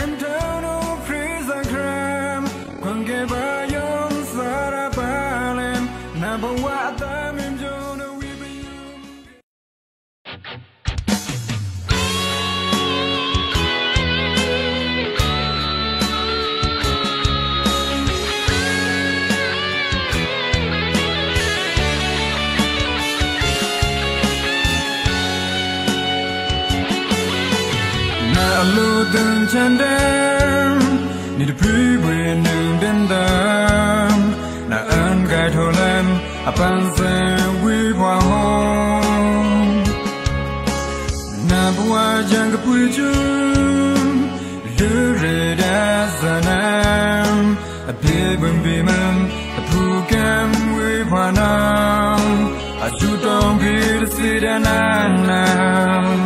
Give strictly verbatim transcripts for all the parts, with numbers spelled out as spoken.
Aludun chandam, ni the pre-brain and dam. Na angai tholam, apanse we wa home. Na bua jang kapujum, lurid as an am. A bibum bimum, a pukam we wa now. I shoot on be the seed and I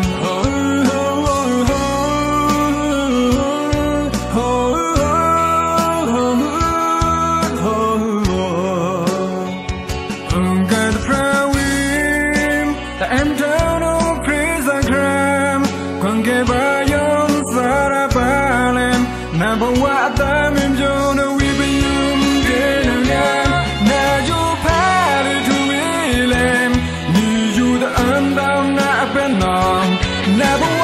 Number one, I'm in Jonah, we be you, now you party to William. Need you the unbound, not a pen on. Never